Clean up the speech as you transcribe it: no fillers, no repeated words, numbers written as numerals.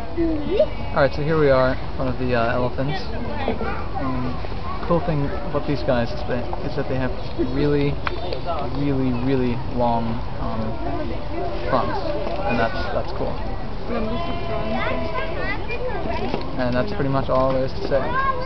Alright, so here we are in front of the elephants. Cool thing about these guys is that they have really long fronts, and that's cool. And that's pretty much all there is to say.